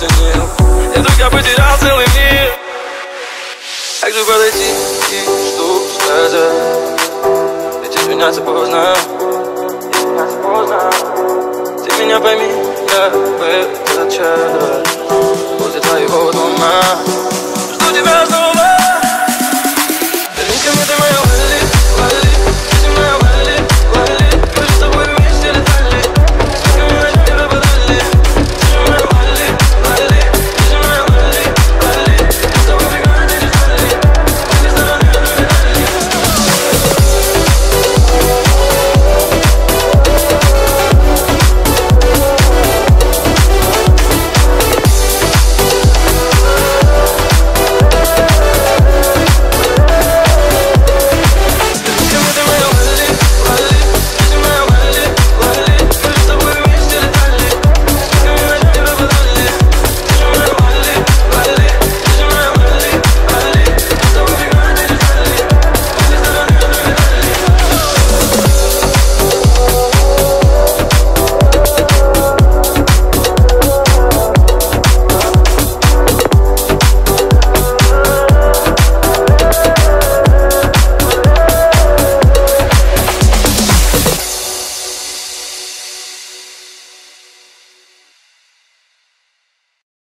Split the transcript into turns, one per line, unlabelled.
оценил. Я только потерял целый мир. Как же подойти и что сказать? Ведь извиняться поздно. Ты меня пойми, я в этот час возле твоего дома. Жду тебя.